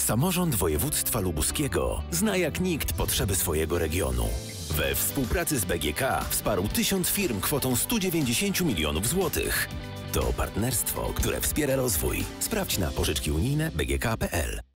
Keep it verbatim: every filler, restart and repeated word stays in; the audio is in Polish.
Samorząd województwa lubuskiego zna jak nikt potrzeby swojego regionu. We współpracy z B G K wsparł tysiąc firm kwotą stu dziewięćdziesięciu milionów złotych. To partnerstwo, które wspiera rozwój. Sprawdź na pożyczki unijne b g k kropka p l.